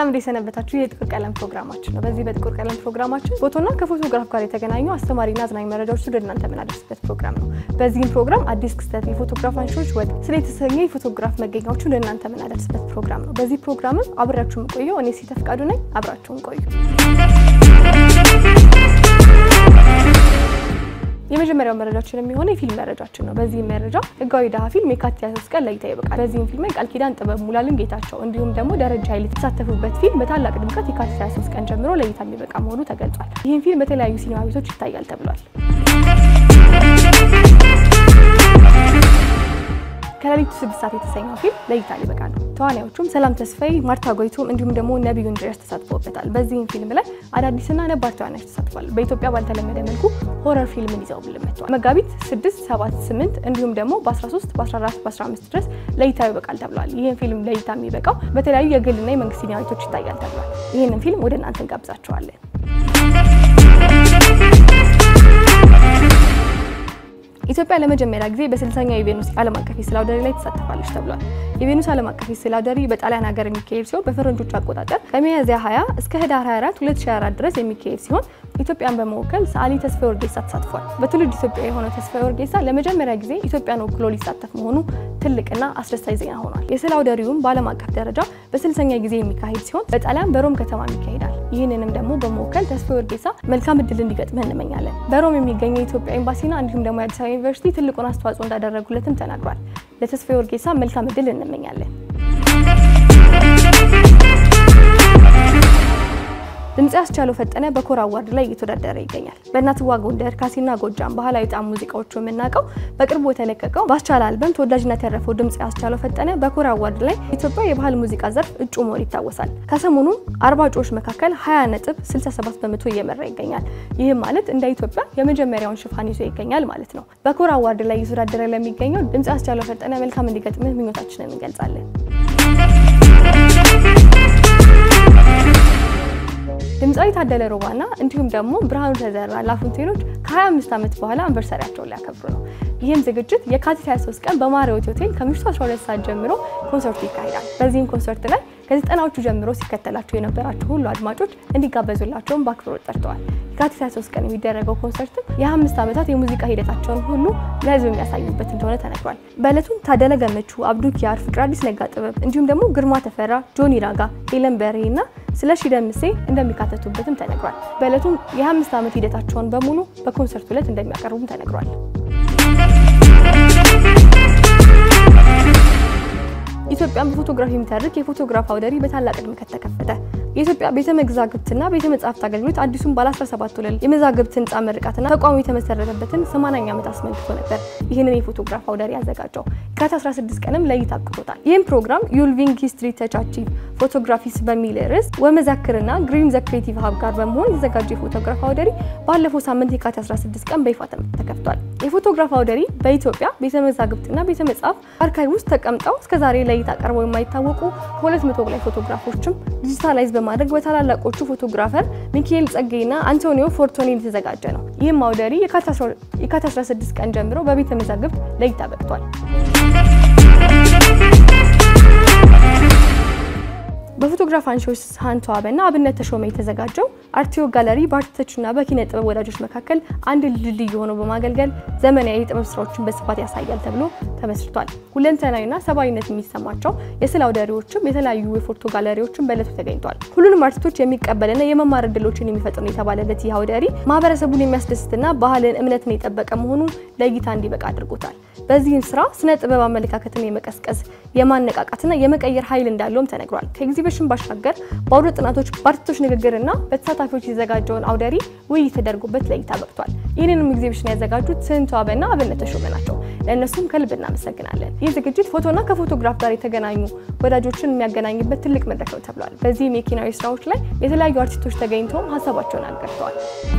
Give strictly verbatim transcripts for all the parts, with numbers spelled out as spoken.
ሰላም እንደሰነበታችሁ የጥቁር ቀለም ፕሮግራማችን ነው በዚህ በጥቁር ቀለም ፕሮግራማችን ፎቶና ከፎቶግራፍ ጋር የተገናኙ አስተማሪና አዝናኝ መረጃዎች ወደ እናንተ የምናደርስበት ፕሮግራም ነው በዚህም ፕሮግራም አዲስ ክስተት የፎቶግራፍ አንሾች ወደ ስለተሰኘ የፎቶግራፍ መገኛዎች ወደ እናንተ የምናደርስበት ፕሮግራም ነው በዚህ ፕሮግራም አብራችሁን ቆዩ እኔ ሲተፍቃዱ ነኝ አብራችሁን ቆዩ የመጀመሪያው መረጃችን የሚሆነው የፊልም መረጃችን ነው በዚህ መረጃ ህጋዊ ዳሃ ፊልም የካቲት ሃያ ሶስት ቀን ላይ ይታየባል በዚህም ፊልም ቃል ኪዳን ጥበብ ሙላልን ጌታቸው እንዲሁም ደግሞ ደረጃ ኃይል ተሳተፉበት ፊልም በታላቅ ድምቀት የካቲት ሃያ ሶስት ቀን ጀምሮ ለይታ የሚበቃ መሆኑ ተገልጿል ይህን ፊልም በተለያዩ ሲኒማ ቤቶች ይታያል ተብሏል ከሌሊቱ ስድስት ሰዓት የተሰኘው ፊልም ለይታ ሊበቃ ነው ተዋናዮቹም ሰላም ተስፋይ ማርታ ጎይቶም እንዲሁም ደግሞ ነብዩ እንድሪያስ ተሳትፈውበታል በዚህም ፊልም ላይ አዳዲስና ነባር ተዋናዮች ተሳትፈዋል በኢትዮጵያ ባልተለመደ መልኩ ሆረር ፊልም ይዘው ብለመጥቷል መጋቢት ስድስት ሰባት ስምንት እንዲሁም ደግሞ በ13 በ14 በ15 ድረስ ለይታ ይበቃል ተብሏል ይሄን ፊልም ለይታ የሚበቃው በተለያዩ የግልና የመንግስት ሲኒማ ቤቶች ይታያል ተብሏል ይሄንን ፊልም ወደ እናንተ እንጋብዛችኋለን ኢትዮጵያ ለመጀመሪያ ጊዜ በስልሳኛው የቬኑስ ዓለም አቀፍ የስዕል አውደ ርዕይ ላይ ተሳትፋለች ተብሏል የቬኑስ ዓለም አቀፍ የስዕል አውደ ርዕይ በጣሊያን ሀገር የሚካሄድ ሲሆን በፈረንጆቹ አቆጣጠር ከሚያዝያ ሃያ እስከ ህዳር ሃያ አራት ሁለት ሺህ ሃያ አራት ድረስ የሚካሄድ ሲሆን ኢትዮጵያን በመወከል ሰዓሊ ተስፋዬ ወርጌሳ ተሳትፏል በትውልድ ኢትዮጵያ የሆነው ተስፋዬ ወርጌሳ ለመጀመሪያ ጊዜ ኢትዮጵያን ወክሎ ሊሳተፍ መሆኑ ትልቅና አስደሳች ዜና ሆኗል የስዕል አውደ ርዕዩም በዓለም አቀፍ ደረጃ በስልሳኛ ጊዜ የሚካሄድ ሲሆን በጣሊያን በሮም ከተማ ይካሄዳል ይህንንም ደግሞ በመወከል ተስፋዬ ወርጌሳ መልካም እድል እንዲገጥመው እንመኛለን በሮም የሚገኘው የኢትዮጵያ ኤምባሲና እንዲሁም ደግሞ የአዲስ አበባ ዩኒቨርሲቲ ትልቁን አስተዋጽኦ እንዳደረጉለትም ተናግሯል ለተስፋዬ ወርጌሳ መልካም እድል እንመኛለን ድምጽ ያስቻለው ፈጠነ በኮራ አዋርድ ላይ እየተወዳደረ ይገኛል በእናትዋ ጎንደር ካሲና ጎጃም ባህላዊ ጣም ሙዚቃዎቹ የምናቀው በቅርቡ የተለቀቀው ባስቻለ አልበም ተወዳጅነት ያረፈው ድምጽ ያስቻለው ፈጠነ በኮራ አዋርድ ላይ ኢትዮጵያ የባህል ሙዚቃ ዘርፍ እጩ መሆን ይታወሳል ከሰሞኑ አርባ እጩዎች መካከል ሃያ ነጥብ ስልሳ ሰባት በመቶ እየመራ ይገኛል ይሄ ማለት እንደ ኢትዮጵያ የመጀመሪያውን ሽፋን ይዞ ይገኛል ማለት ነው በኮራ አዋርድ ላይ እየተወዳደረ ለሚገኘው ድምጽ ያስቻለው ፈጠነ መልካም እንዲገጥምህ ምኞታችንን እንገልጻለን ድምጻዊ ታደለ ሮባና እንዲሁም ደግሞ ብርሃኑ ተዘራ ላፉንቴኖች ከ25 አመት በኋላ አንቨርሰሪያቸውን ሊያከብሩ ነው ይህም ዝግጅት የካቲት ሃያ ሶስት ቀን በማሪዮት ሆቴል ከምሽቱ አስራ ሁለት ሰዓት ጀምሮ ኮንሰርት ይካሄዳል በዚህም ኮንሰርት ላይ ከዘጠናዎቹ ጀምሮ ሲከተላቸው የነበራቸው ሁሉ አድማጮች እንዲጋበዙላቸው በአክብሮት ጠርተዋል የካቲት ሃያ ሶስት ቀን የሚደረገው ኮንሰርት የ25 አመታት የሙዚቃ ሂደታቸውን ሁሉ ለህዝብ የሚያሳዩበት እንደሆነ ተነግሯል በእለቱም ታደለ ገመቹ አብዱ ኪያር ፍቅር አዲስ ነጋ ጥበብ እንዲሁም ደግሞ ግርማ ተፈራ ጆኒ ራጋ ሄለን በርሄና ስለሺ ደምሴ እንደሚካተቱበትም ተነግሯል በእለቱም የ25 አመት ሂደታቸውን በሙሉ በኮንሰርቱ ላይ እንደሚያቀርቡም ተነግሯል ኢትዮጵያን በፎቶግራፊ የሚተርክ የፎቶግራፍ አውደ ርዕይ በታላቅ ድምቀት ተከፈተ የኢትዮጵያ ቤተ መዛግብትና ቤተ መጻሕፍት አገልግሎት አዲሱን ባለ አስራ ሰባት ወለል የመዛግብት ህንጻ ምርቃትና ተቋሙ የተመሰረተበትን ሰማንያኛ ዓመት አስመልክቶ ነበር ይህንን የፎቶግራፍ አውደ ርዕይ ያዘጋጀው ከአስራ አስራ ስድስት ቀንም ለይታ አብቅቶታል ይህም ፕሮግራም ዩልቪንግ ሂስትሪ ተቻቺቭ ፎቶግራፊስ በሚል ርዕስ ወመዛክርና ግሪም ዘ ክሬቲቭ ሀብ ጋር በመሆን የተዘጋጀ የፎቶግራፍ አውደ ርዕይ ባለፈው ሳምንት የካቲት አስራ ስድስት ቀን በይፋ ተከፍቷል የፎቶግራፍ አውደ ርዕይ በኢትዮጵያ ቤተ መዛግብትና ቤተ መጻሕፍት አርካይቭ ውስጥ ተቀምጠው እስከዛሬ ለይታ ቀርበው የማይታወቁ ሁለት መቶ በላይ ፎቶግራፎችም ዲጂታላይዝ በማድረግ በታላላቆቹ ፎቶግራፈር ሚካኤል ጸጋይና አንቶኒዮ ፎርቶኒ የተዘጋጀ ነው ይህም አውደ ርዕይ የካቲት አስራ ስድስት ቀን ጀምሮ በቤተ መዛግብት ለይታ በቅቷል በፎቶግራፍ አንሾች ሳንቶ አበና አብነት ተሾመ የተዘጋጀው አርቲዮ ጋለሪ በአርቲስቶችና በኪነ ጥበብ ወዳጆች መካከል አንድ ልልይ ሆኖ በማገልገል ዘመናዊ የጥበብ ስራዎችን በስፋት ያሳያል ተብሎ ተመስርቷል ሁለንተናዊና ሰባዊነት የሚሰማቸው የስዕል አውደ ርዕዮችም የተለያዩ የፎቶ ጋለሪዎችን በእለቱ ተገኝቷል ሁሉንም አርቲስቶች የሚቀበልና የመማር ዕድሎችን የሚፈጥር ነው የተባለለት ይህ አውደ ርዕይ ማህበረሰቡን የሚያስደስትና ባህልን እምነትን የጠበቀ መሆኑ ለእይታ እንዲበቃ አድርጎታል በዚህም ስራ ስነ ጥበብ አመለካከትን የመቀስቀስ የማነቃቃትና የመቀየር ኃይል እንዳለውም ተነግሯል ከኤግዚቢሽን ባሻገር በአውደ ጥናቶች በአርቲስቶች ንግግርና በተሳታፊዎች የተዘጋጀውን አውደ ርዕይ ውይይት ተደርጎበት ለይታ በቅቷል ይህንንም ኤግዚቢሽን ያዘጋጁት ሳንቶ አበና አብነት ተሾመ ናቸው ለእነሱም ከልብ እናመሰግናለን ይህ ዝግጅት ፎቶና ከፎቶግራፍ ጋር የተገናኙ ወዳጆችን የሚያገናኝበት ትልቅ መድረክ ነው ተብሏል በዚህም የኪናዊ ስራዎች ላይ የተለያዩ አርቲስቶች ተገኝተው ሀሳባቸውን አጋርተዋል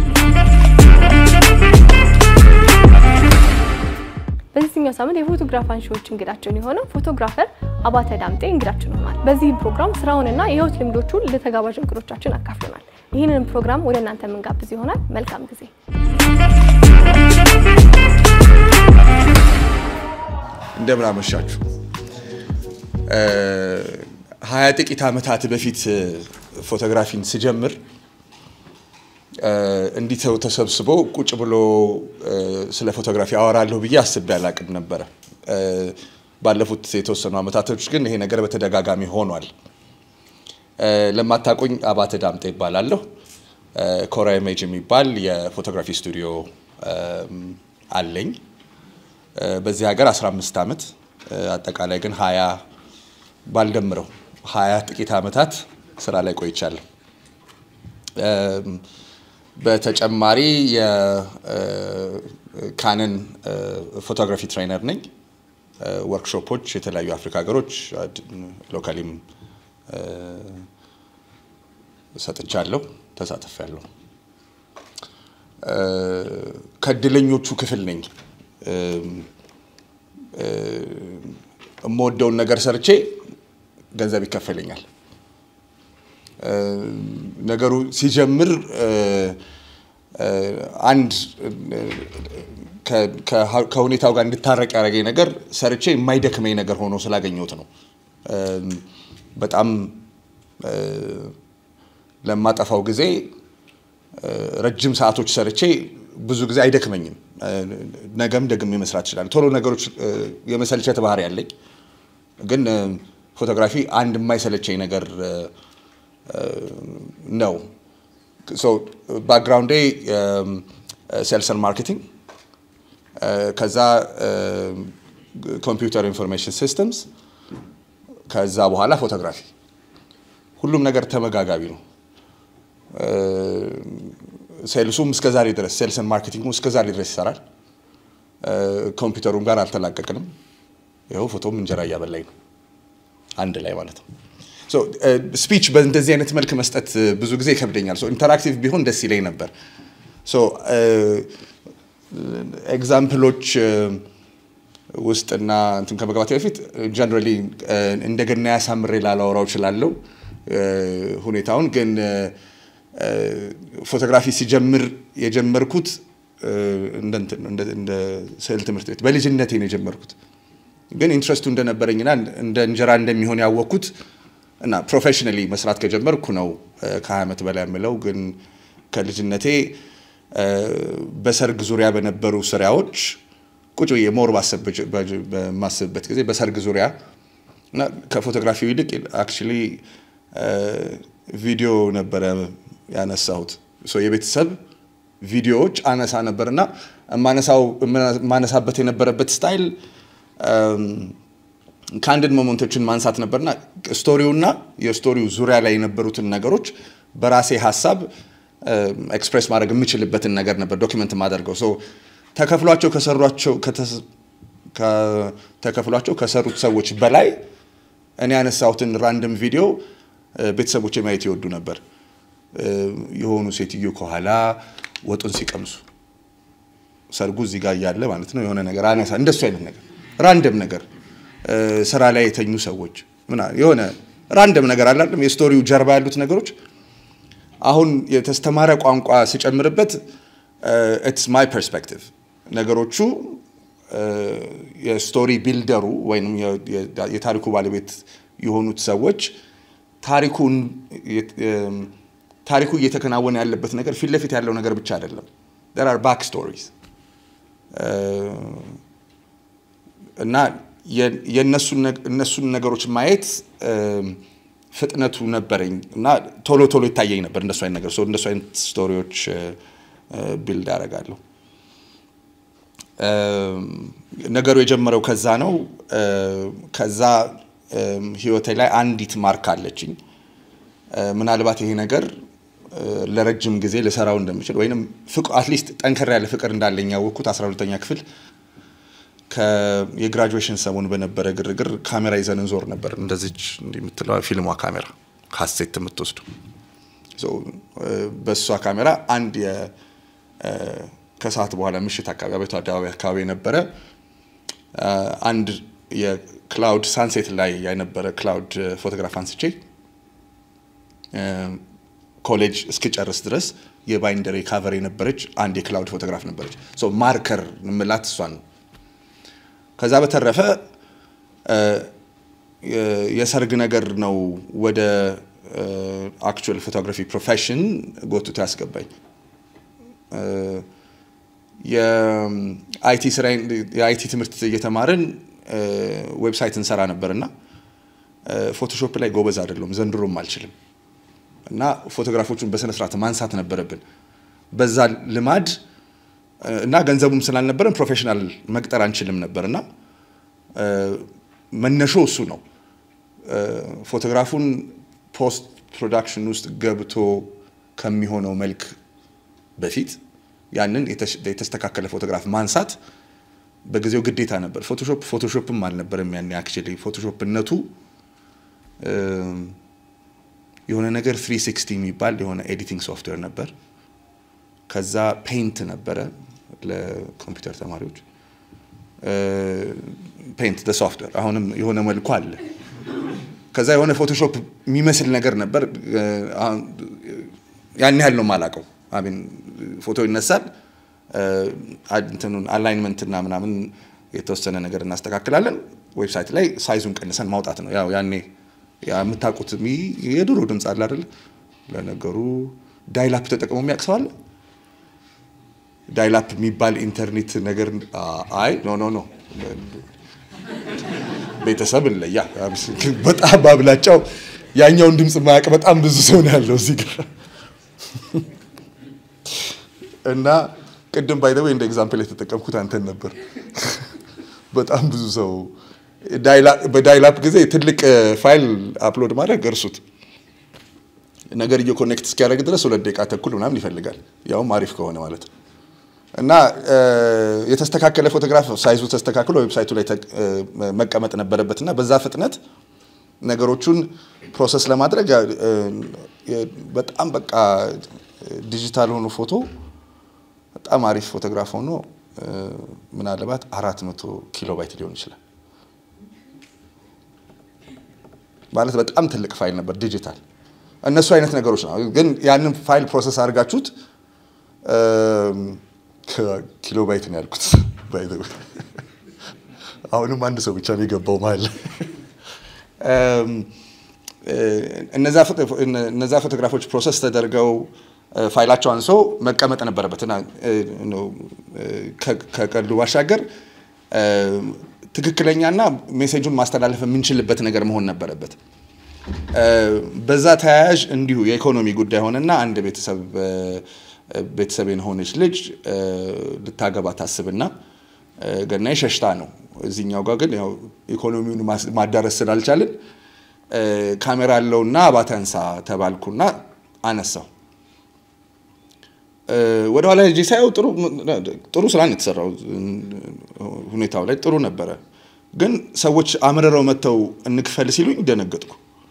በዚህኛው ሳምንት የፎቶግራፍ አንሺዎች እንግዳችን የሆነው ፎቶግራፈር አባተ ዳምጤ እንግዳችን ሆኗል በዚህ ፕሮግራም ስራውንና የህይወት ልምዶቹን ለተጋባዥ እንግዶቻችን አካፍለናል ይህንን ፕሮግራም ወደ እናንተ መንጋብዝ ይሆናል መልካም ጊዜ እንደምን አመሻችሁ ሀያ ጥቂት ዓመታት በፊት ፎቶግራፊን ሲጀምር እንዲተው ተሰብስቦ ቁጭ ብሎ ስለ ፎቶግራፊ አወራለሁ ብዬ አስቤ አላቅም ነበር ባለፉት የተወሰኑ ዓመታቶች ግን ይሄ ነገር በተደጋጋሚ ሆኗል ለማታቆኝ አባተ ዳምጤ ይባላለሁ ኮራ ኢሜጅ የሚባል የፎቶግራፊ ስቱዲዮ አለኝ በዚህ ሀገር አስራ አምስት ዓመት አጠቃላይ ግን ሀያ ባልደምረው ሀያ ጥቂት ዓመታት ስራ ላይ ቆይቻለሁ በተጨማሪ የካነን ፎቶግራፊ ትሬነር ነኝ ወርክሾፖች የተለያዩ አፍሪካ ሀገሮች ሎካሊም ሰጥቻለሁ ተሳትፌያለሁ ከድለኞቹ ክፍል ነኝ ሞዴውን ነገር ሰርቼ ገንዘብ ይከፈለኛል ነገሩ ሲጀምር አንድ ከሁኔታው ጋር እንድታረቅ ያረጋኝ ነገር ሰርቼ የማይደክመኝ ነገር ሆኖ ስላገኘሁት ነው በጣም ለማጠፋው ጊዜ ረጅም ሰዓቶች ሰርቼ ብዙ ጊዜ አይደክመኝም ነገም ደግሜ መስራት ይችላል ቶሎ ነገሮች የመሰልቸት ባህሪ ያለኝ ግን ፎቶግራፊ አንድ የማይሰለቸኝ ነገር ነው so background day um, sales and marketing ከዛ computer information systems ከዛ በኋላ ፎቶግራፊ ሁሉም ነገር ተመጋጋቢ ነው ሴልሱም እስከዛሬ ድረስ ሴልስ and marketing እስከ ዛሬ ድረስ ይሰራል ኮምፒውተሩም ጋር አልተላቀቅንም ይሄው ፎቶም እንጀራ ያበላኝ ነው አንድ ላይ ማለት ነው so speech በእንደዚህ አይነት መልክ መስጠት ብዙ ጊዜ ይከብደኛል so interactive ቢሆን ደስ ይለኝ ነበር so ኤግዛምፕሎች ውስጥና እንትን ከመግባቴ በፊት generally እንደገና ያሳምሬ ላላወራው ይችላልው ሁኔታውን ግን ፎቶግራፊ ሲጀምር የጀመርኩት እንደ እንደ ስዕል ትምህርት ቤት በልጅነቴ ነው የጀመርኩት ግን ኢንትረስቱ እንደነበረኝና እንደ እንጀራ እንደሚሆን ያወቅኩት እና ፕሮፌሽናሊ መስራት ከጀመርኩ ነው ከ20 ዓመት በላይ ያመለው ግን ከልጅነቴ በሰርግ ዙሪያ በነበሩ ስራዎች ቁጭ የሞር ባሰብበት ጊዜ በሰርግ ዙሪያ እና ከፎቶግራፊው ይልቅ actually ቪዲዮ ነበር ያነሳሁት ሶ የቤተሰብ ቪዲዮዎች አነሳ ነበርና ማነሳው ማነሳበት የነበረበት ስታይል ካንድድ ሞመንቶችን ማንሳት ነበርና ስቶሪውና የስቶሪው ዙሪያ ላይ የነበሩትን ነገሮች በራሴ ሐሳብ ኤክስፕሬስ ማድረግ የምችልበትን ነገር ነበር ዶክመንት ማድረገው ሶ ተከፍሏቸው ከሰሯቸው ተከፍሏቸው ከሰሩት ሰዎች በላይ እኔ ያነሳሁትን ራንደም ቪዲዮ ቤተሰቦቼ ማየት ይወዱ ነበር የሆኑ ሴትዮ ከኋላ ወጡን ሲቀምሱ ሰርጉ እዚህ ጋር ያለ ማለት ነው የሆነ ነገር አነሳ እንደሱ አይነት ነገር ራንደም ነገር ስራ ላይ የተኙ ሰዎች ምና የሆነ ራንደም ነገር አይደለም የስቶሪው ጀርባ ያሉት ነገሮች አሁን የተስተማረ ቋንቋ ሲጨምርበት it's my perspective ነገሮቹ የስቶሪ ቢልደሩ ወይንም የታሪኩ ባለቤት የሆኑት ሰዎች ታሪኩን ታሪኩ እየተከናወነ ያለበት ነገር ፊት ለፊት ያለው ነገር ብቻ አይደለም there are back stories እና የነሱን እነሱን ነገሮች ማየት ፍጥነቱ ነበርኝ እና ቶሎ ቶሎ ይታየኝ ነበር እንደሱ አይነት ነገር ሶ እንደሱ አይነት ስቶሪዎች ቢልድ አደርጋለሁ ነገሩ የጀመረው ከዛ ነው ከዛ ህይወቴ ላይ አንዲት ማርክ አለችኝ ምናልባት ይሄ ነገር ለረጅም ጊዜ ለሰራው እንደምችል ወይንም ፍቅ አትሊስት ጠንከር ያለ ፍቅር እንዳለኝ ያወቅኩት አስራ ሁለተኛ ክፍል የግራጁዌሽን ሰሞን በነበረ ግርግር ካሜራ ይዘን እንዞር ነበር እንደዚህ እንደምትለው ፊልሟ ካሜራ ካሴት የምትወስዱ ሶ በሷ ካሜራ አንድ የ ከሰዓት በኋላ ምሽት አካባቢ በታዳው አካባቢ ነበረ አንድ የክላውድ ሳንሴት ላይ ያነበረ ክላውድ ፎቶግራፍ አንስቼ ኮሌጅ እስከጨርስ ድረስ የባይንደሪ ካቨር የነበረች አንድ የክላውድ ፎቶግራፍ ነበረች ሶ ማርከር ምላት እሷን ከዛ በተረፈ የሰርግ ነገር ነው ወደ actual photography profession ጎትቶ ያስገባኝ የአይቲ ስራ የአይቲ ትምህርት እየተማርን ዌብሳይት እንሰራ ነበርና ፎቶሾፕ ላይ ጎበዝ አይደለም ዘንድሮም አልችልም እና ፎቶግራፎቹን በስነ ስርዓት ማንሳት ነበረብን በዛ ልማድ እና ገንዘቡም ስላልነበረን ፕሮፌሽናል መቅጠር አንችልም ነበርና መነሾ እሱ ነው ፎቶግራፉን ፖስት ፕሮዳክሽን ውስጥ ገብቶ ከሚሆነው መልክ በፊት ያንን የተስተካከለ ፎቶግራፍ ማንሳት በጊዜው ግዴታ ነበር ፎቶሾፕ ፎቶሾፕም አልነበረም ያን አክቹሊ ፎቶሾፕነቱ የሆነ ነገር three sixty የሚባል የሆነ ኤዲቲንግ ሶፍትዌር ነበር ከዛ ፔይንት ነበረ ለኮምፒውተር ተማሪዎች ፔይንት the software አሁንም የሆነ መልኩ አለ ከዛ የሆነ ፎቶሾፕ የሚመስል ነገር ነበር ያን ያህል ነው ማላቀው አብን ፎቶ ይነሳል እንትኑን አላይንመንት እና ምናምን የተወሰነ ነገር እናስተካክላለን ዌብሳይት ላይ ሳይዙን ቀንሰን ማውጣት ነው ያው ያኔ ያ የምታቁት የድሮ ድምጽ አለ አይደል ለነገሩ ዳይላፕ ተጠቅሞ የሚያክሰዋል ዳይላፕ የሚባል ኢንተርኔት ነገር አይ ኖ ኖ ኖ ቤተሰብ ለያ በጣም ባብላጫው ያኛውን ድምጽ ማያቅ በጣም ብዙ ሰው ነው ያለው እዚህ ጋር እና ቅድም ባይ ዘ ወይ እንደ ኤግዛምፕል የተጠቀምኩት አንተን ነበር በጣም ብዙ ሰው ዳይላፕ በዳይላፕ ጊዜ ትልቅ ፋይል አፕሎድ ማድረግ እርሱት ነገር እየኮኔክት እስኪያደርግ ድረስ ሁለት ደቂቃ ተኩል ምናምን ይፈልጋል ያው ማሪፍ ከሆነ ማለት እና የተስተካከለ ፎቶግራፍ ሳይዙ ተስተካክሎ ዌብሳይቱ ላይ መቀመጥ ነበረበትና በዛ ፍጥነት ነገሮቹን ፕሮሰስ ለማድረግ በጣም በቃ ዲጂታል ሆኖ ፎቶ በጣም አሪፍ ፎቶግራፍ ሆኖ ምናልባት አራት መቶ ኪሎ ባይት ሊሆን ይችላል ማለት በጣም ትልቅ ፋይል ነበር ዲጂታል እነሱ አይነት ነገሮች ነው ግን ያንን ፋይል ፕሮሰስ አድርጋችሁት ኪሎ ባይት ነው ያልኩት ባይ ዘ ወይ አሁንም አንድ ሰው ብቻ ነው የገባው ማለት እነዛ እነዛ ፎቶግራፎች ፕሮሰስ ተደርገው ፋይላቸው አንሶ መቀመጥ ነበረበትና ነው ከቀሉ ባሻገር ትክክለኛና ሜሴጁን ማስተላለፍ የምንችልበት ነገር መሆን ነበረበት በዛ ተያያዥ እንዲሁ የኢኮኖሚ ጉዳይ ሆነና አንድ ቤተሰብ ቤተሰቤን ሆነች ልጅ ልታገባ ታስብና ገና ይሸሽታ ነው እዚህኛው ጋር ግን ያው ኢኮኖሚውን ማዳረስ ስላልቻልን ካሜራ አለውና አባታንሳ ተባልኩና አነሳው ወደ ኋላ ልጅ ሳይው ጥሩ ጥሩ ስራ ነው የተሰራው ሁኔታው ላይ ጥሩ ነበር ግን ሰዎች አመረረው መተው እንክፈል ሲሉኝ ደነገጥኩ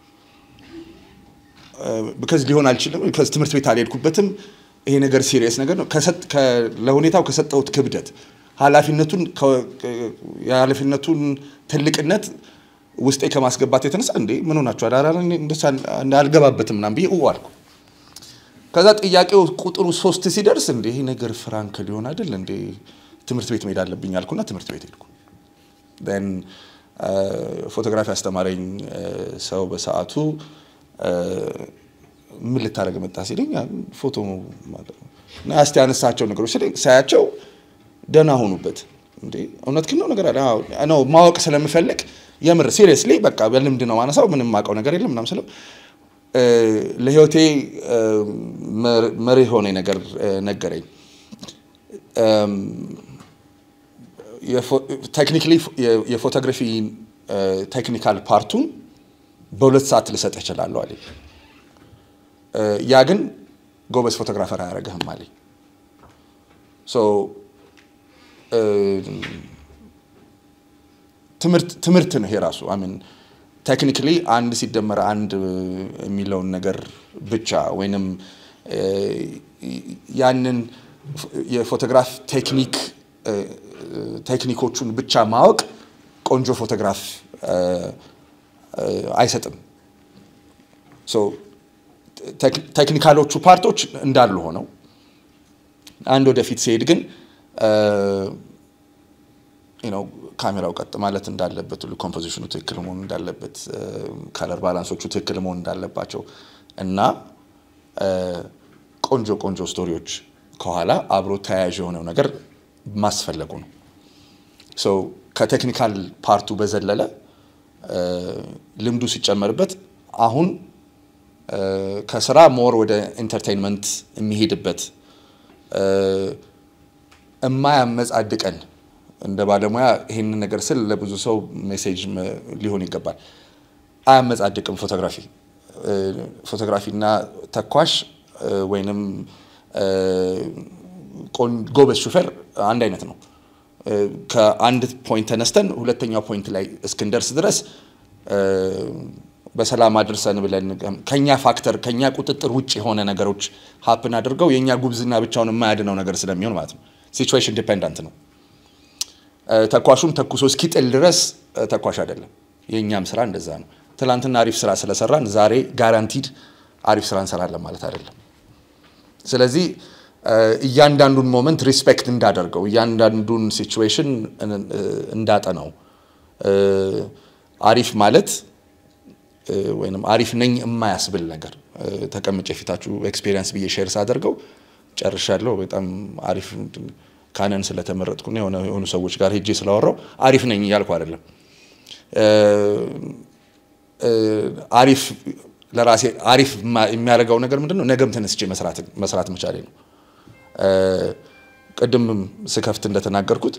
because ሊሆን አልችልም because ትምህርት ቤት አልሄድኩበትም ይሄ ነገር ሲሪየስ ነገር ነው ከሰጥ ለሁኔታው ከሰጠውት ክብደት ኃላፊነቱን የኃላፊነቱን ትልቅነት ውስጤ ከማስገባት የተነሳ እንዴ ምን ሆናችሁ አዳራራ እንደሳ እንዳልገባበትም ምናም ቢይ ወዋልኩ ከዛ ጥያቄው ቁጥሩ ሶስት ሲደርስ እንዴ ይሄ ነገር ፍራንክ ሊሆን አይደል እንዴ ትምህርት ቤት መሄድ አለብኝ አልኩና ትምህርት ቤት ሄድኩ then ፎቶግራፊ አስተማረኝ ሰው በሰዓቱ ምን ልታረግ መጣ ሲለኝ ፎቶ ማለት ነው እና አስተያነሳቸው ነገሮች ሲለኝ ሳያቸው ደና ሆኑበት እንዴ እውነት ግን ነው ነገር አለ አዎ ማወቅ ስለምፈልግ የምር ሲሪየስሊ በቃ በልምድ ነው ማነሳው ምንም ማቀው ነገር የለም ምናም ስለው ለህይወቴ መሪ ሆነ ነገር ነገረኝ ቴክኒካሊ የፎቶግራፊ ቴክኒካል ፓርቱን በሁለት ሰዓት ልሰጥ ይችላል አለ ያ ግን ጎበዝ ፎቶግራፈር አያረጋም አለ ሶ ትምርት ትምርት ነው ሄራሱ አይ ሚን ቴክኒካሊ አንድ ሲደመር አንድ የሚለውን ነገር ብቻ ወይንም ያንን የፎቶግራፍ ቴክኒክ ቴክኒኮቹን ብቻ ማወቅ ቆንጆ ፎቶግራፍ አይሰጥም ሶ ቴክኒካሎቹ ፓርቶች እንዳሉ ሆነው አንድ ወደፊት ሲሄድ ግን you know ካሜራው ቀጥ ማለት እንዳለበት ሁሉ ኮምፖዚሽኑ ትክክል መሆን እንዳለበት ካለር ባላንሶቹ ትክክል መሆን እንዳለባቸው እና ቆንጆ ቆንጆ ስቶሪዎች ከኋላ አብሮ ተያያዥ የሆነው ነገር ማስፈለጉ ነው ሶ ከቴክኒካል ፓርቱ በዘለለ ልምዱ ሲጨመርበት አሁን ከስራ ሞር ወደ ኢንተርቴይንመንት የሚሄድበት እማያመጻድቀን እንደ ባለሙያ ይሄን ነገር ስል ለብዙ ሰው ሜሴጅ ሊሆን ይገባል አያመጻድቅም ፎቶግራፊ ፎቶግራፊና ተኳሽ ወይንም ጎበዝ ሹፌር አንድ አይነት ነው ከአንድ ፖይንት ተነስተን ሁለተኛው ፖይንት ላይ እስክንደርስ ድረስ በሰላም አድርሰን ብለን ከኛ ፋክተር ከኛ ቁጥጥር ውጪ የሆነ ነገሮች ሃፕን አድርገው የኛ ጉብዝና ብቻውን የማያድነው ነገር ስለሚሆን ማለት ነው ሲቹዌሽን ዲፔንደንት ነው ተኳሹን ተኩሶ እስኪጥል ድረስ ተኳሽ አይደለም የኛም ስራ እንደዛ ነው ትላንትና አሪፍ ስራ ስለሰራን ዛሬ ጋራንቲድ አሪፍ ስራ እንሰራለን ማለት አይደለም ስለዚህ እያንዳንዱን ሞመንት ሪስፔክት እንዳደርገው እያንዳንዱን ሲቹዌሽን እንዳጠናው አሪፍ ማለት ወይንም አሪፍ ነኝ የማያስብል ነገር ተቀምጬ ፊታችሁ ኤክስፒሪየንስ ብዬ ሼር ሳደርገው ጨርሻለሁ በጣም አሪፍ ካነን ስለተመረጥኩ ነው የሆነ የሆኑ ሰዎች ጋር ሄጄ ስላወራው አሪፍ ነኝ ያልኩ አይደለም አሪፍ ለራሴ አሪፍ የሚያደርገው ነገር ምንድነው ነገም ተነስቼ መስራት መስራት መቻሌ ነው ቀደም ስከፍት እንደተናገርኩት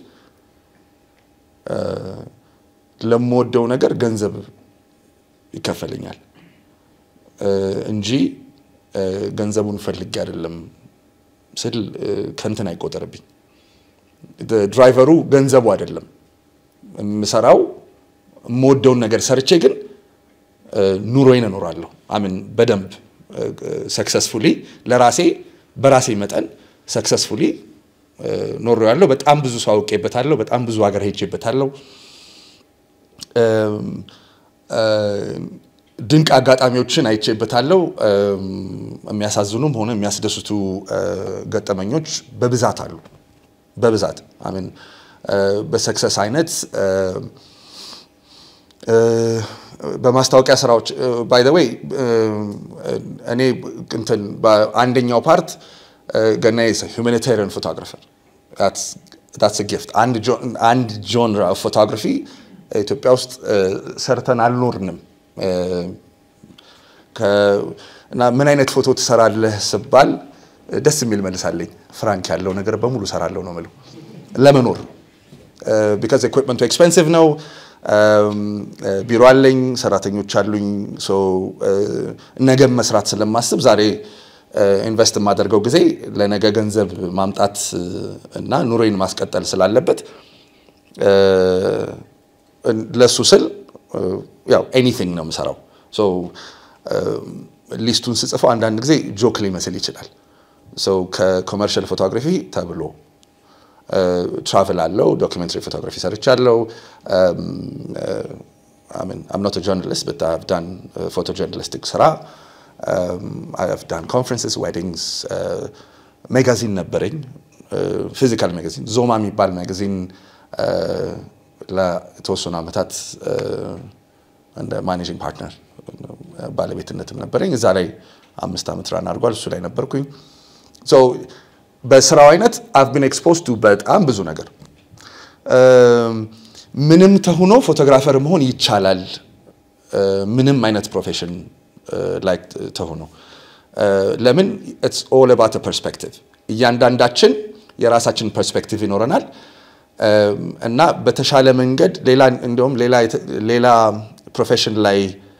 ለሞደው ነገር ገንዘብ ይከፈልኛል እንጂ ገንዘቡን ፈልጌ አይደለም ስል ከንተን አይቆጠርብኝ ድራይቨሩ ገንዘቡ አይደለም ምሰራው ሞደው ነገር ሰርቼ ግን ኑሮዬን እኖራለሁ አሜን በደንብ ሰክሰስፉሊ ለራሴ በራሴ መጠን ሰክሰስፉሊ ኖር ያለው በጣም ብዙ ሰው አውቄበታለሁ በጣም ብዙ ሀገር ሄጄበታለሁ ድንቅ አጋጣሚዎችን አይቼበታለሁ የሚያሳዝኑም ሆነ የሚያስደስቱ ገጠመኞች በብዛት አሉ በብዛት አሜን በሰክሰስ አይነት በማስታወቂያ ስራዎች ባይ ዘ ዌይ እኔ እንትን በአንደኛው ፓርት ገናዬ humanitarian photographer that's that's a gift and and genre of photography ኢትዮጵያ ውስጥ ሰርተን አልኖርንም ከና ምን አይነት ፎቶ ትሰራለህ ስባል ደስ የሚል መልሳለኝ ፍራንክ ያለው ነገር በሙሉ ሰራለው ነው ማለት ለመኖር because equipment too expensive ነው ቢሮ አለኝ ሰራተኞች አሉኝ ሶ ነገ መስራት ስለማስብ ዛሬ ኢንቨስት ማደርገው ጊዜ ለነገ ገንዘብ ማምጣት እና ኑሮዬን ማስቀጠል ስላለበት ለሱ ስል ያው ኤኒቲንግ ነው የምሰራው ሶ ሊስቱን ስጽፈው አንድ አንድ ጊዜ ጆክ ሊመስል ይችላል ሶ ከኮመርሻል ፎቶግራፊ ተብሎ travel allo documentary photography ሰርቻለሁ I mean I'm not a journalist but I've done uh, photojournalistic ስራ um, I have done conferences weddings uh, magazine ነበረኝ uh, physical magazine ዞማ የሚባል magazine uh, ለተወሰኑ አመታት እንደ ማኔጂንግ ፓርትነር ባለቤትነትም ነበረኝ እዛ ላይ አምስት አመት ራን አድርጓል እሱ ላይ ነበርኩኝ so በስራው አይነት I've been exposed to በጣም ብዙ ነገር ምንም ተሆኖ ፎቶግራፈር መሆን ይቻላል ምንም አይነት ፕሮፌሽን ላይክ ተሆኖ ለምን it's all about a perspective እያንዳንዳችን የራሳችን ፐርስፔክቲቭ ይኖረናል እና በተሻለ መንገድ ሌላ እንደውም ሌላ ሌላ ፕሮፌሽን ላይ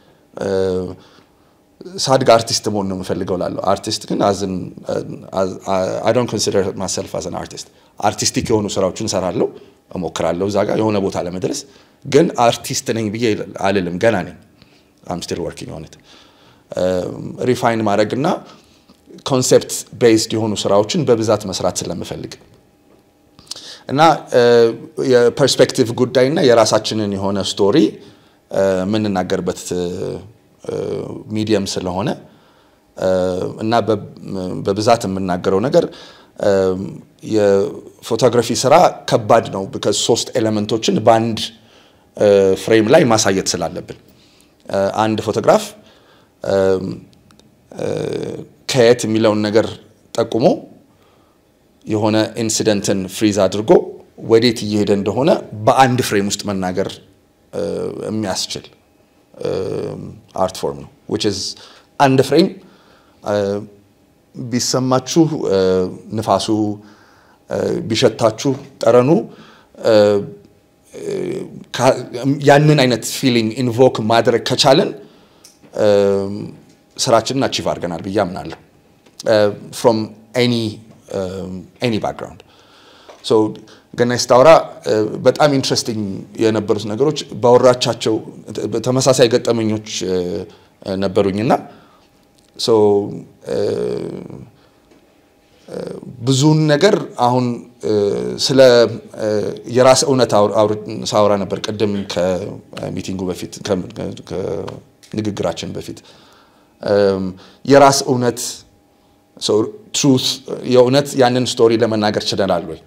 ሳድግ አርቲስት መሆን ነው የምፈልገው ላለው አርቲስት ግን as in uh, I don't consider myself as an artist artistic የሆኑ ስራዎችን ሰራለሁ እሞክራለሁ ዛጋ የሆነ ቦታ ለመድረስ ግን አርቲስት ነኝ ብዬ አልልም ገና ነኝ I'm still working on it ሪፋይን ማድረግና ኮንሰፕት ቤዝድ የሆኑ ስራዎችን በብዛት መስራት ስለምፈልግ እና የፐርስፔክቲቭ ጉዳይና የራሳችንን የሆነ ስቶሪ ምንናገርበት ሚዲየም ስለሆነ እና በብዛት የምናገረው ነገር የፎቶግራፊ ስራ ከባድ ነው because ሶስት ኤሌመንቶችን በአንድ ፍሬም ላይ ማሳየት ስላለብን አንድ ፎቶግራፍ ከየት የሚለውን ነገር ጠቁሞ የሆነ ኢንሲደንትን ፍሪዝ አድርጎ ወዴት እየሄደ እንደሆነ በአንድ ፍሬም ውስጥ መናገር የሚያስችል አርት ፎርም ነው which is አንድ ፍሬም ቢሰማችሁ ንፋሱ ቢሸታችሁ ጠረኑ ያንን አይነት ፊሊንግ ኢንቮክ ማድረግ ከቻለን ስራችንን አቺቭ አድርገናል ብዬ አምናለሁ from any um, any background so ገና ስታወራ በጣም ኢንትረስቲንግ የነበሩት ነገሮች ባወራቻቸው ተመሳሳይ ገጠመኞች ነበሩኝና so ብዙ ነገር አሁን ስለ የራስ እውነት ሳወራ ነበር ቀደም ከሚቲንጉ በፊት ከንግግራችን በፊት የራስ እውነት so truth የእውነት ያንን ስቶሪ ለመናገር ችለናል ወይ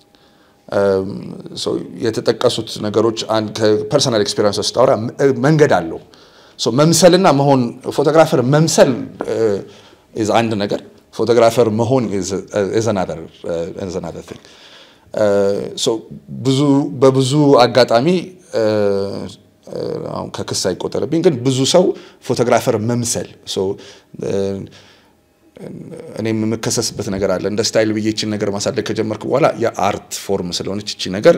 so የተጠቀሱት ነገሮች አንድ ከፐርሰናል ኤክስፒሪየንስ ስታወራ መንገድ አለው so መምሰልና መሆን ፎቶግራፈር መምሰል is አንድ ነገር ፎቶግራፈር መሆን is is another uh, is another thing uh, so ብዙ በብዙ አጋጣሚ አሁን ከክስ አይቆጠርብኝ ግን ብዙ ሰው ፎቶግራፈር መምሰል so እኔም የምከሰስበት ነገር አለ እንደ ስታይል ብዬችን ነገር ማሳደግ ከጀመርኩ በኋላ የአርት ፎርም ስለሆነች እቺ ነገር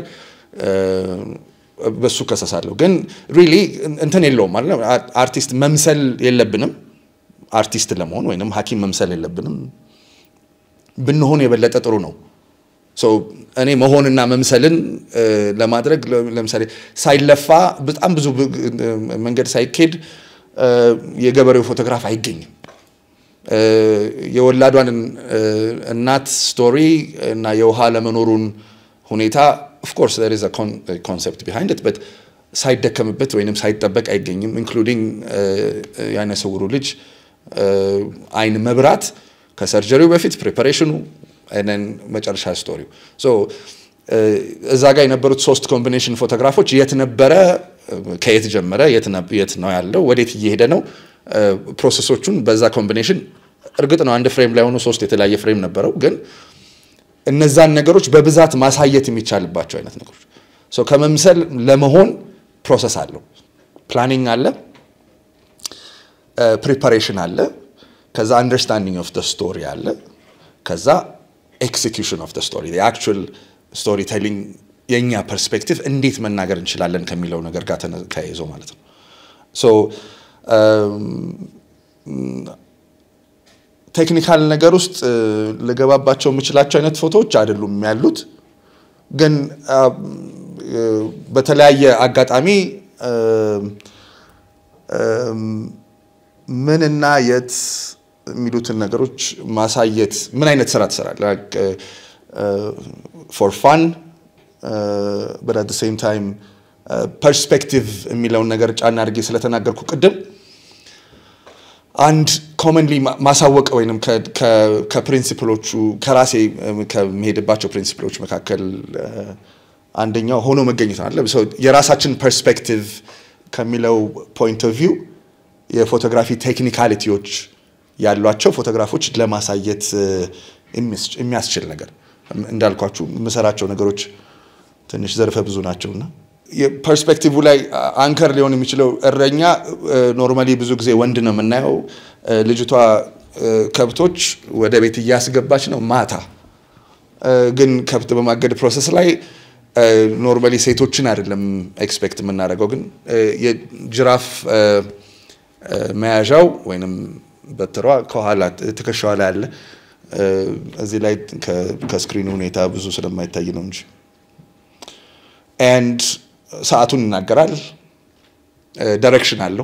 በሱ ከሰሳለሁ ግን ሪሊ እንትን የለውም ማለት አርቲስት መምሰል የለብንም አርቲስት ለመሆን ወይንም ሐኪም መምሰል የለብንም ብንሆን የበለጠ ጥሩ ነው so እኔ መሆንና መምሰልን ለማድረግ ለምሳሌ ሳይለፋ በጣም ብዙ መንገድ ሳይኬድ የገበሬው ፎቶግራፍ አይገኝም የወላዷን እናት ስቶሪ እና የውሃ ለመኖሩን ሁኔታ of course there is a, con a concept behind it but ሳይደከምበት ወይንም ሳይጠበቅ አይገኝም including ያነ ሰውሩ ልጅ አይን መብራት ከሰርጀሪው በፊት ፕሪፓሬሽኑ and then መጨረሻ ስቶሪው so እዛ ጋር የነበሩት ሶስት ኮምቢኔሽን ፎቶግራፎች የት ነበረ ከየት ጀመረ የት የት ነው ያለው ወዴት እየሄደ ነው ፕሮሰሶቹን በዛ ኮምቢኔሽን እርግጥ ነው አንድ ፍሬም ላይ ሆኖ ሶስት የተለያየ ፍሬም ነበረው ግን እነዛን ነገሮች በብዛት ማሳየት የሚቻልባቸው አይነት ነገሮች so ከመምሰል ለመሆን ፕሮሰስ አለው ፕላኒንግ አለ ፕሪፓሬሽን አለ ከዛ አንደርስታንዲንግ ኦፍ ዘ ስቶሪ አለ ከዛ ኤክሲኪዩሽን ኦፍ ዘ ስቶሪ the actual storytelling የኛ ፐርስፔክቲቭ እንዴት መናገር እንችላለን ከሚለው ነገር ጋር ተያይዞ ማለት ነው so ቴክኒካል ነገር ውስጥ ለገባባቸው የምችላቸው አይነት ፎቶዎች አይደሉም ያሉት ግን በተለያየ አጋጣሚ ምንና የት የሚሉትን ነገሮች ማሳየት ምን አይነት ስራ ተሰራለ like uh, for fun uh, but at the same time perspective የሚለው ነገር ጫና አድርጌ ስለተናገርኩ ቅድም አንድ ኮመንሊ ማሳወቅ ወይንም ከፕሪንሲፕሎቹ ከራሴ ከመሄድባቸው ፕሪንሲፕሎች መካከል አንደኛው ሆኖ መገኘት አለ so የራሳችን ፐርስፔክቲቭ ከሚለው ፖይንት ኦፍ ቪው የፎቶግራፊ ቴክኒካሊቲዎች ያሏቸው ፎቶግራፎች ለማሳየት የሚያስችል ነገር እንዳልኳችሁ መሰራቸው ነገሮች ትንሽ ዘርፈ ብዙ ናቸውና የፐርስፔክቲቭ ላይ አንከር ሊሆን የሚችለው እረኛ ኖርማሊ ብዙ ጊዜ ወንድ ነው የምናየው ልጅቷ ከብቶች ወደ ቤት እያስገባች ነው ማታ ግን ከብት በማገድ ፕሮሰስ ላይ ኖርማሊ ሴቶችን አይደለም ኤክስፔክት የምናደርገው ግን የጅራፍ መያዣው ወይንም በትሯ ከኋላ ተከሻዋ ላይ አለ እዚህ ላይ ከስክሪኑ ሁኔታ ብዙ ስለማይታይ ነው እንጂ and ሰዓቱን ይናገራል ዳይሬክሽን አለው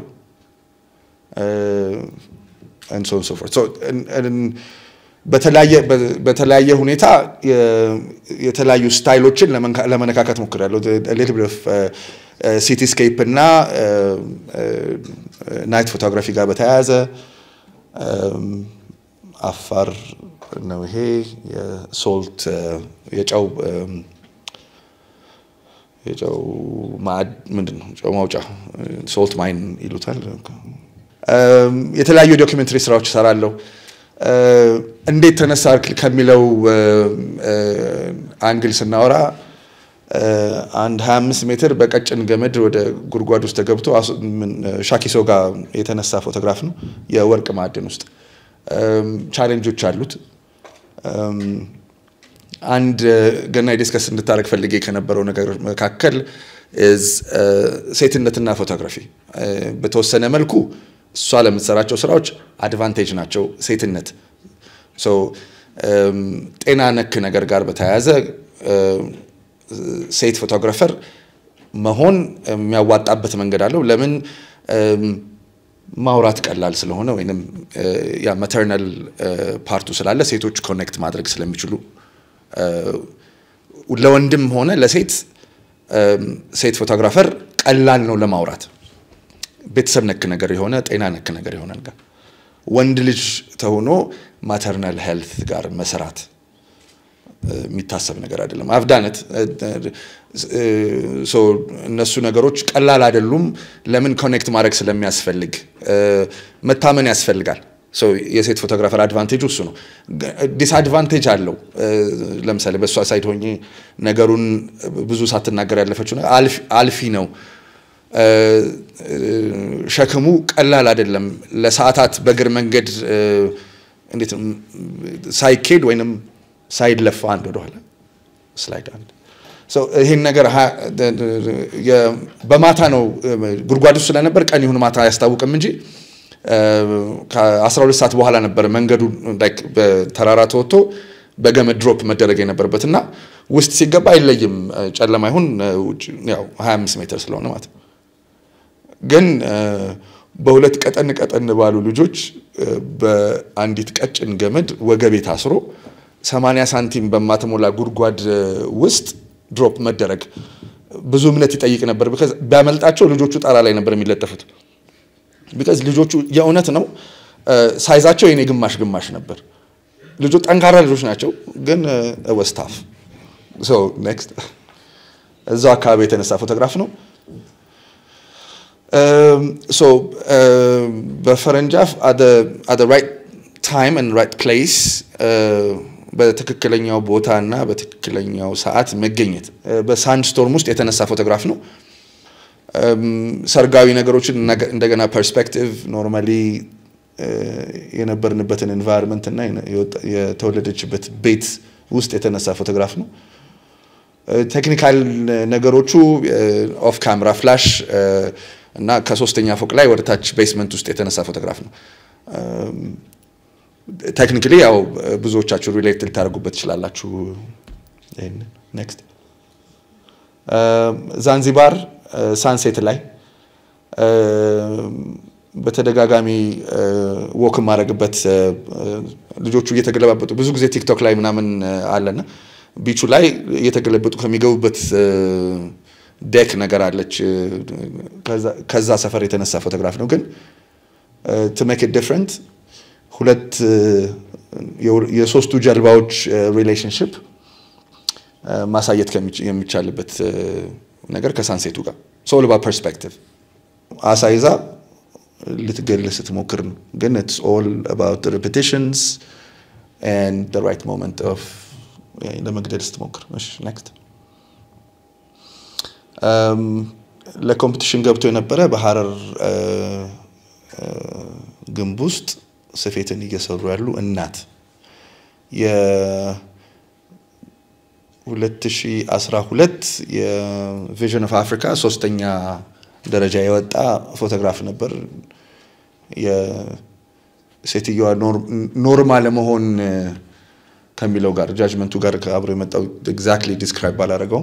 and so on so forth so በተለያየ በተለያየ ሁኔታ የተለያዩ ስታይሎችን ለመነካከት ሞክራለሁ a little bit of city scape እና ናይት ፎቶግራፊ ጋር በተያያዘ አፋር ነው ይሄ የሶልት የጨው የጨው ማድ ምንድነው ጨው ማውጫ ሶልት ማይን ይሉታል የተለያዩ ዶክመንተሪ ስራዎች ሰራለሁ እንዴት ተነሳ ከሚለው አንግል ስናወራ አንድ ሃያ አምስት ሜትር በቀጭን ገመድ ወደ ጉርጓድ ውስጥ ተገብቶ ሻኪሶ ጋር የተነሳ ፎቶግራፍ ነው የወርቅ ማዕድን ውስጥ ቻሌንጆች አሉት አንድ ገና ዲስከስ እንድታረግ ፈልጌ ከነበረው ነገር መካከል is ሴትነትና ፎቶግራፊ በተወሰነ መልኩ እሷ ለምትሰራቸው ስራዎች አድቫንቴጅ ናቸው ሴትነት so ጤና ነክ ነገር ጋር በተያያዘ ሴት ፎቶግራፈር መሆን የሚያዋጣበት መንገድ አለው ለምን ማውራት ቀላል ስለሆነ ወይንም ያ ማተርናል ፓርቱ ስላለ ሴቶች ኮኔክት ማድረግ ስለሚችሉ ለወንድም ሆነ ለሴት ሴት ፎቶግራፈር ቀላል ነው ለማውራት ቤተሰብ ነክ ነገር የሆነ ጤና ነክ ነገር የሆነ ነገር ወንድ ልጅ ተሆኖ ማተርናል ሄልት ጋር መስራት የሚታሰብ ነገር አይደለም አፍዳነት ሶ እነሱ ነገሮች ቀላል አይደሉም ለምን ኮኔክት ማድረግ ስለሚያስፈልግ መታመን ያስፈልጋል so የሴት ፎቶግራፈር አድቫንቴጅ እሱ ነው ዲስአድቫንቴጅ አለው ለምሳሌ በሷ ሳይድ ሆኜ ነገሩን ብዙ ሳትናገር ያለፈችው አልፊ አልፊ ነው ሸክሙ ቀላል አይደለም ለሰዓታት በእግር መንገድ እንዴት ሳይኬድ ወይንም ሳይድ ለፋ አንድ ወደ ኋላ ስላይድ አንድ so ይሄን ነገር በማታ ነው ጉርጓዱ ስለነበር ቀን ይሁን ማታ ያስታውቅም እንጂ ከ12 ሰዓት በኋላ ነበር መንገዱ ላይክ በተራራ ተወጥቶ በገመድ ድሮፕ መደረግ የነበረበትና ውስጥ ሲገባ አይለይም ጨለማ ይሁን ያው ሃያ አምስት ሜትር ስለሆነ ማለት ግን በሁለት ቀጠን ቀጠን ባሉ ልጆች በአንዲት ቀጭን ገመድ ወገቤ ታስሮ ሰማንያ ሳንቲም በማተሞላ ጉርጓድ ውስጥ ድሮፕ መደረግ ብዙ እምነት ይጠይቅ ነበር because ባመልጣቸው ልጆቹ ጣራ ላይ ነበር የሚለጠፉት because ልጆቹ የእውነት ነው ሳይዛቸው የኔ ግማሽ ግማሽ ነበር ልጆቹ ጠንካራ ልጆች ናቸው ግን was tough so next እዛው አካባቢ የተነሳ ፎቶግራፍ ነው um so uh, በፈረንጃፍ at the at the right time and right place uh, በትክክለኛው ቦታና በትክክለኛው ሰዓት መገኘት በሳንድስቶርም ውስጥ የተነሳ ፎቶግራፍ ነው ሰርጋዊ ነገሮችን እንደገና ፐርስፔክቲቭ ኖርማሊ የነበርንበትን environment እና የተወለደችበት ቤት ውስጥ የተነሳ ፎቶግራፍ ነው ቴክኒካል ነገሮቹ ኦፍ ካሜራ ፍላሽ እና ከሶስተኛ ፎቅ ላይ ወደ ታች ቤስመንት ውስጥ የተነሳ ፎቶግራፍ ነው ቴክኒካሊ ያው ብዙዎቻችሁ ሪሌት ልታደርጉበት ይችላልላችሁ ይሄን ኔክስት ዛንዚባር ሳንሴት ላይ በተደጋጋሚ ወክ ማረግበት ልጆቹ እየተገለባበጡ ብዙ ጊዜ ቲክቶክ ላይ ምናምን አለና ቢቹ ላይ እየተገለበጡ ከሚገቡበት ዴክ ነገር አለች ከዛ ከዛ ሰፈር የተነሳ ፎቶግራፍ ነው ግን to make it different ሁለት የሶስቱ ጀልባዎች ሪሌሽንሺፕ ማሳየት የሚቻልበት ነገር ከሳንሴቱ ጋር so all about perspective አሳይዛ ልትገልጽ ስትሞክር ነው ግን it's all about the repetitions and the right moment of ለመግደል ስትሞክር እሺ next um ለኮምፒቲሽን ገብቶ የነበረ በሐረር ግንብ ውስጥ ስፌትን እየሰሩ ያሉ እናት የ ሁለት ሺህ አስራ ሁለት የቪዥን ኦፍ አፍሪካ ሶስተኛ ደረጃ የወጣ ፎቶግራፍ ነበር የሴትየዋ ኖርማል መሆን ከሚለው ጋር ጃጅመንቱ ጋር አብሮ የመጣው ኤግዛክትሊ ዲስክራይብ ባላረገው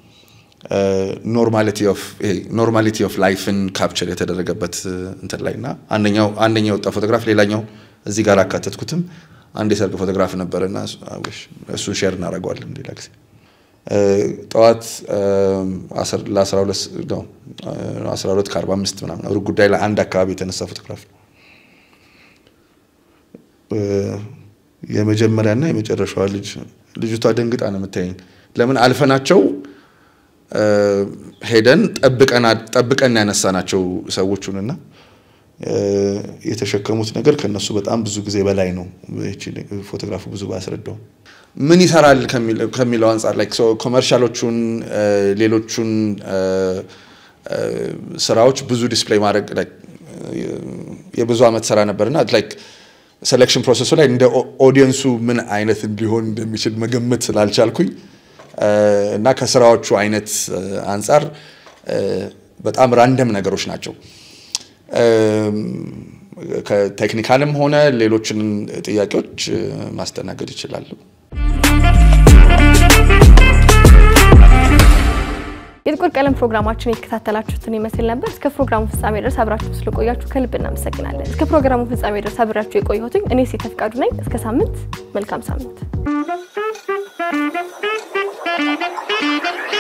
ኖርማሊቲ ኦፍ ኖርማሊቲ ኦፍ ላይፍን ካፕቸር የተደረገበት እንትን ላይና አንደኛው አንደኛው የወጣ ፎቶግራፍ ሌላኛው እዚህ ጋር አካተትኩትም አንድ የሰርግ ፎቶግራፍ ነበርና አውሽ እሱ ሼር እናደርጋለን ዲላክስ ጧት ለ12 ነው አስራ ሁለት ከአርባ አምስት ምናምን ሩቅ ጉዳይ ላይ አንድ አካባቢ የተነሳ ፎቶግራፍ የመጀመሪያና የመጨረሻዋ ልጅ ልጅቷ ደንግጣ ነው የምታየኝ ለምን አልፈናቸው ሄደን ጠብቀና ጠብቀና ያነሳናቸው ሰዎቹንና የተሸከሙት ነገር ከነሱ በጣም ብዙ ጊዜ በላይ ነው እቺ ፎቶግራፉ ብዙ ባስረዳው ምን ይሰራል ከሚለው ከሚለው አንፃር ላይክ ሶ ኮመርሻሎቹን ሌሎቹን ስራዎች ብዙ ዲስፕሌይ ማድረግ ላይክ የብዙ አመት ስራ ነበርና ላይክ ሴሌክሽን ፕሮሰሱ ላይ እንደ ኦዲየንሱ ምን አይነት ሊሆን እንደሚችል መገመት ስላልቻልኩኝ እና ከስራዎቹ አይነት አንፃር በጣም ራንደም ነገሮች ናቸው ከቴክኒካልም ሆነ ሌሎችን ጥያቄዎች ማስተናገድ ይችላል የጥቁር ቀለም ፕሮግራማችን እየተከታተላችሁትን ይመስል ነበር እስከ ፕሮግራሙ ፍጻሜ ድረስ አብራችሁ ስለቆያችሁ ከልብ እናመሰግናለን እስከ ፕሮግራሙ ፍጻሜ ድረስ አብራችሁ የቆየሁት እኔ ሲተፍቃዱ ነኝ እስከ ሳምንት መልካም ሳምንት